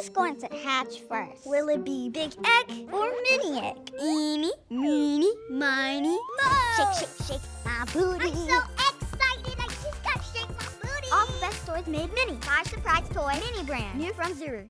Who's going to hatch first? Will it be big egg or mini egg? Eeny, meeny, miny, mo! Shake, shake, shake my booty. I'm so excited, I just got to shake my booty. All the best toys made mini. Our surprise toy, mini brand. New from ZURU.